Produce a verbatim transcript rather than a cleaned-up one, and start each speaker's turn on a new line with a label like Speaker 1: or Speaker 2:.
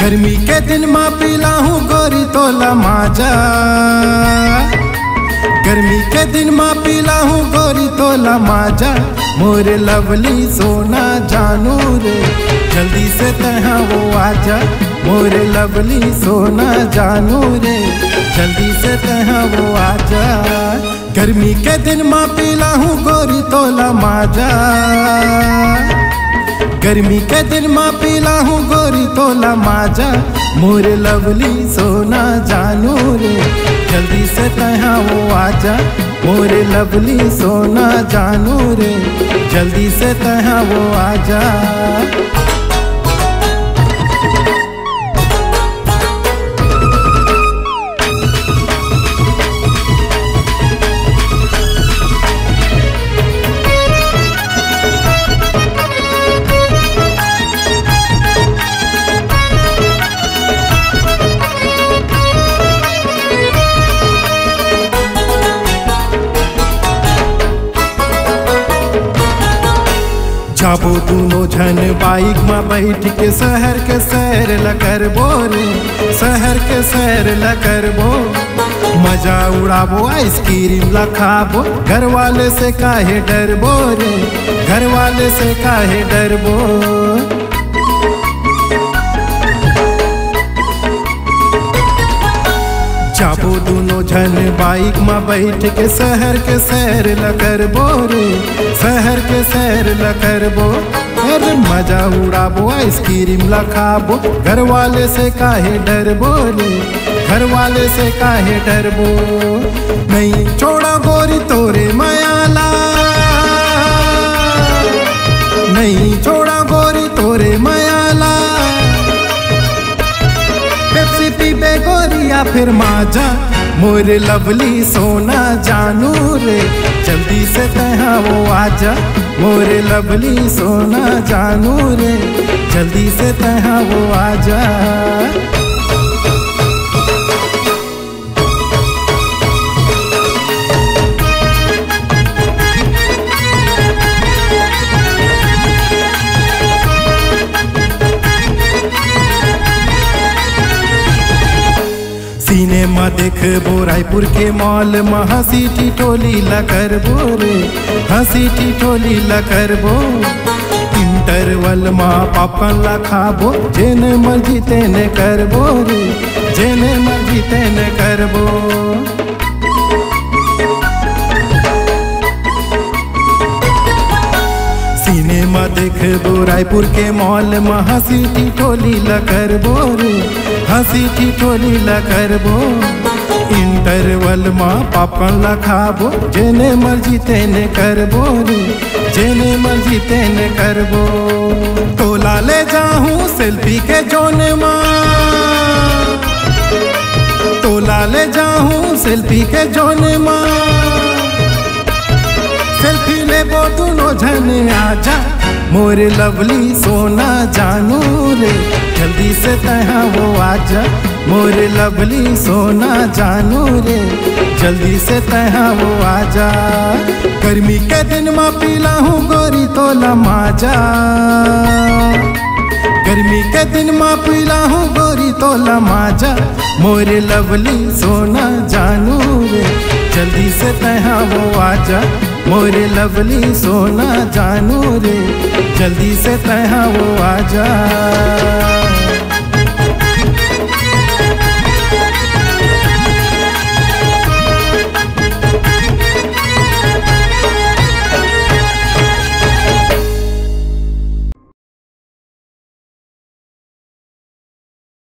Speaker 1: गर्मी के दिन माँ पीला हूँ गोरी तोला माजा। गर्मी के दिन माँ पीला हूँ गोरी तोला माजा। मोरे लवली सोना जानू रे जल्दी से तहाँ वो आजा। मोरे लवली सोना जानू रे जल्दी से तहाँ वो आजा। गर्मी के दिन माँ पीला हूँ गोरी तोला माजा। गर्मी के दिन माँ पीला हूँ गोरी तोला माजा। मोरे लवली सोना जानू रे जल्दी से तहाँ वो आजा। मोरे लवली सोना जानू रे जल्दी से तहाँ वो आजा। जाबो दोनों झन बाइक में बैठ के शहर के सैर लकर बोरे। शहर के सैर लकर बो मजा उड़ाबो आइसक्रीम ला खाबो। घर वाले से काहे डरबो रे घर वाले से काहे डरबो। जाबो दोनों झन बाइक में बैठ के शहर के सैर लकर बोरे। शहर के सैर लकर बो अरे मजा उड़ाबो आइसक्रीम ला खाबो। घर वाले से काहे डरबो रे घर वाले से काहे डरबो। नहीं छोड़ा गोरी तोरे मायाला। नहीं छोड़ा गोरी तोरे मायाला। पेप्सी पीबे गोरिया फिर माजा। मोरे लवली सोना जानू रे जल्दी से तहाँ वो आजा। मोरे लवली सोना जानू रे जल्दी से तहाँ वो आजा। सिनेमा देखबो रायपुर के मॉल में हंसी ठिठोली लकर बोरे। हंसी ठिठोली लकर बो इंटरवल में पॉपकॉर्न ला खाबो। जेने मर्जी तेने करबो रे जेने मर्जी तेने करबो। सिनेमा देखबो रायपुर के मॉल में हंसी ठिठोली लकर बोरे। हंसी ठिठोली लकर बो इंटरवल में पॉपकॉर्न ला खाबो। जेने मर्जी तेने करबो रे जेने मर्जी तेने करबो। तोला ले जाहूँ सेल्फी के जोने माँ। तोला ले जाहूँ सेल्फी के जोने माँ। सेल्फी ले बो दोनों झन आजा। मोरे लवली सोना जानू रे जल्दी से तहाँ वो आजा। मोरे लवली सोना जानू रे जल्दी से तहाँ वो आजा। गर्मी के दिन माँ पीला हूँ गोरी तोला माजा। गर्मी के दिन माँ पीला हूँ गोरी तोला माजा। मोरे लवली सोना जानू रे जल्दी से तहाँ वो आजा। मोरे लवली सोना जानू रे जल्दी से तहाँ वो आजा।